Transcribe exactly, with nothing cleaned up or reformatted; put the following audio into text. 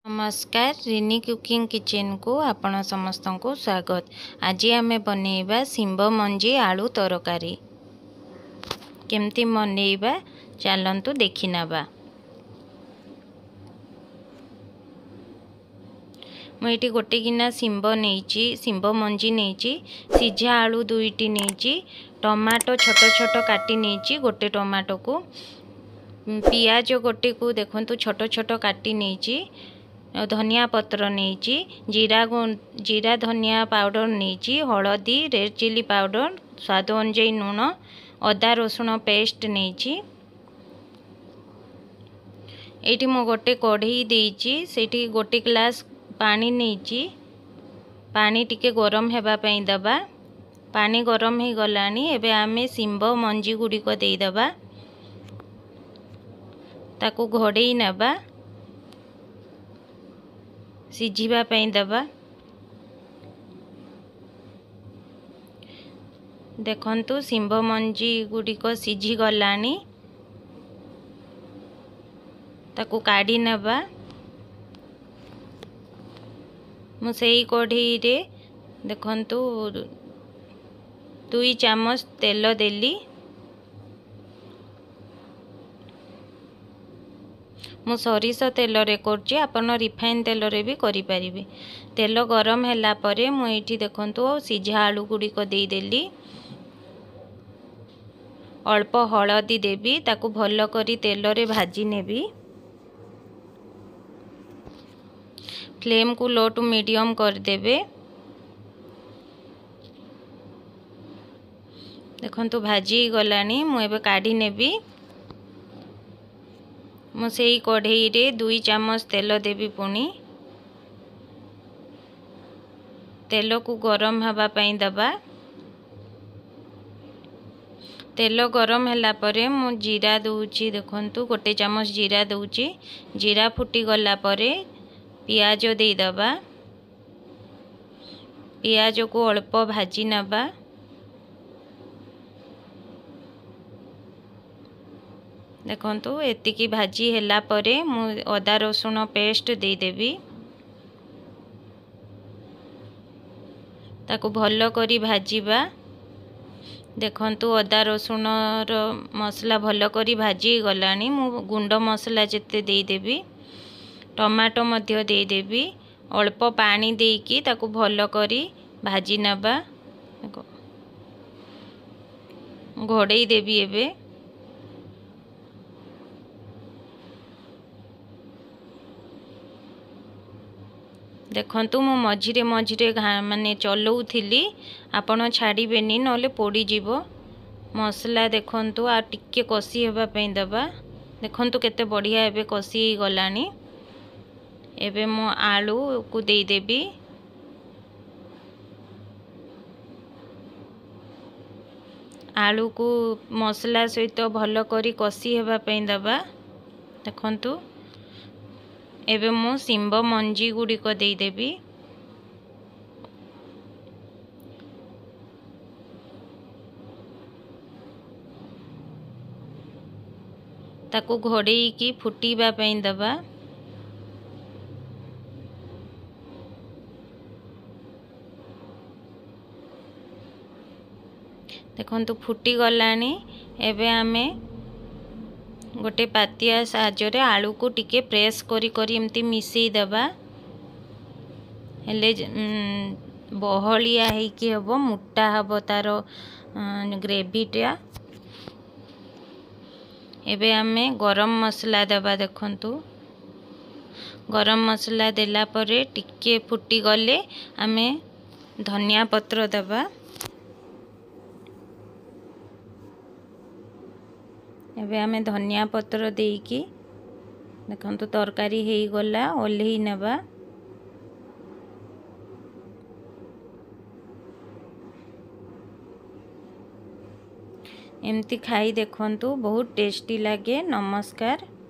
नमस्कार Rini cooking kitchen को आपण समस्त को स्वागत। आज आमे बनैबा सिंब मंजी आलू तरकारी केमती बनैबा चलंतु देखि नबा। मुझे गोटे गिना सिंब नहीं सिंब मंजी नहीं सीझा आलू दुईटी नहीं टमाटो छोट छोट काटी नहीं गोटे टमाटो को पियाज गोटे को देखंतु छोट छोट काटी नहीं धनिया पत्र नहीं जीरा जीरा धनिया पाउडर नहीं हलदी रेड चिली पाउडर स्वाद अनुଯାयी लुण अदा रसुण पेस्ट नहीं ये मो गोटे कढ़ई देइची सेठी गोटे ग्लास पानी नहीं पानी टिके गरम हेबा पई दबा पानी गरम ही गलानी एबे आमे सिंब मंजी गुड़ी को दे दबा ताकू घोड़ेई नबा सिझिबा पई दबा। देखंतु सिंब मंजी गुड़ी को सिझी गलानी ताकू काढ़ी नबा। मु सेई कढ़ई रे देखंतु दुई चामच तेल देली मु सरिष तेल रे करछि आपण रिफाइन तेल रे भी करि परिबे। तेल गरम हैला परे मु एठी देखंतु सिझा आलू गुड़ी को दे देली अल्प हलदी देबी ताकू भलो करी तेल रे भाजी नेबी। फ्लेम को लो टू मीडियम कर देबे। देखंतु भाजी गलानी मु एबे काढ़ी नेबी। मु सेई कढ़ई रे दुई चामच तेल देबी पुनी तेल को गरम हवा पई दबा। तेल गरम हैला परे मु जीरा दउची देखंतु गोटे चामच जीरा दउची जीरा फुटी गला परे पियाज दे दबा। पियाज को अल्प भाजी नबा। देखंतु एतिकी भाजी हैला परे मु अदा रसुण पेस्ट दे देबी ताकू भलो करी भाजीबा। देखंतु अदा रसुण रो मसला भलो करी भाजी गलानी मु गुंड मसला जेते दे देबी टमाटो मध्य दे देबी अल्प पानी देकी ताकू भलो करी भाजी नबा। घोड़ेई देबी एबे। देखंतु मु मझिरे मझिरे माने चलाउथिली आपण छाड़ीबेनी नले पोड़ी जीवो मसला। देखंतु आ टिके कसी हेबा पई दबा। देखंतु केते बढ़िया एबे कसी गलानी। एबे मु आलू को दे देबी। आलू को मसला सहित भलो करी कसी हेबा पई दबा। देखंतु एबे मु सिंब मंजी गुड़ी को दे देबी। ताकू घोड़ेई की फुटीबा पई दबा। देखंतु फुटी गलानी एबे आमे गोटे पातिया साहाय्य आलू को टिके प्रेस करी करी एमती मिसई दबा हेले बहलिया है कि हबो मोटा हबो तार ग्रेवीटा। एबे आमे गरम मसला दबा। देखंतु गरम मसला देला परे टिके फुटी गले आमे धनिया पत्र दबा। एबे आमे धनिया पत्र देकी देखंतु तरकारी हेई गला ओल्हेई नबा। एमती खाई देखंतु बहुत टेस्टी लागे। नमस्कार।